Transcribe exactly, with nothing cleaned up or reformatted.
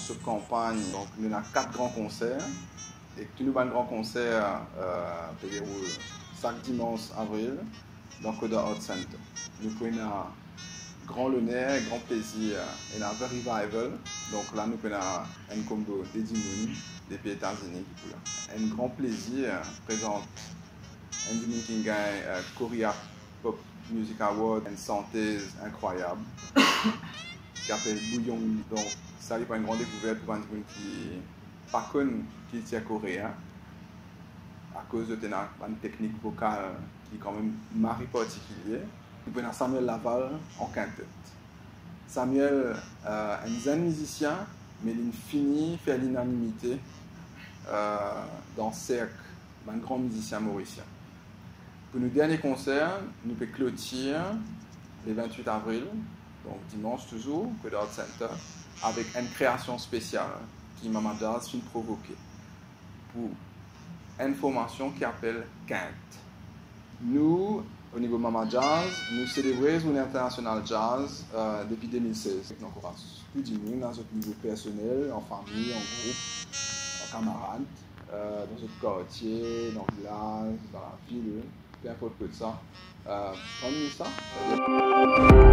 cette campagne, donc nous avons quatre grands concerts. Et tous nos grands concerts euh, se déroulent chaque dimanche avril dans le Coda Art Center. Nous prenons grand honneur, grand plaisir et un vrai revival. Donc là, nous prenons un combo des Dimoun, des pays États-Unis. Un grand plaisir présente un Dimoun qui gagne euh, Korea Pop Music Award, une santé incroyable, qui appelle Bouillon. Donc ça, c'est une grande découverte pour un Dimoun qui pas connu qui est coréen à cause de une technique vocale qui est quand même mari particulier. Nous avons Samuel Laval en quintette. Samuel euh, est un jeune musicien, mais il finit faire l'unanimité euh, dans le cercle d'un grand musicien mauricien. Pour nos derniers concerts, nous pouvons clôturer le vingt-huit avril, donc dimanche toujours, au Art Center, avec une création spéciale qui Mama Jazz finit provoquer pour une formation qui appelle Quinte. Nous, au niveau Mama Jazz, nous célébrons la Journée internationale jazz euh, depuis deux mille seize. Donc, on va plus du monde, dans notre niveau personnel, en famille, en groupe, en camarades, euh, dans notre quartier, dans le village, dans la ville, peu importe que ça. Euh, comme ça.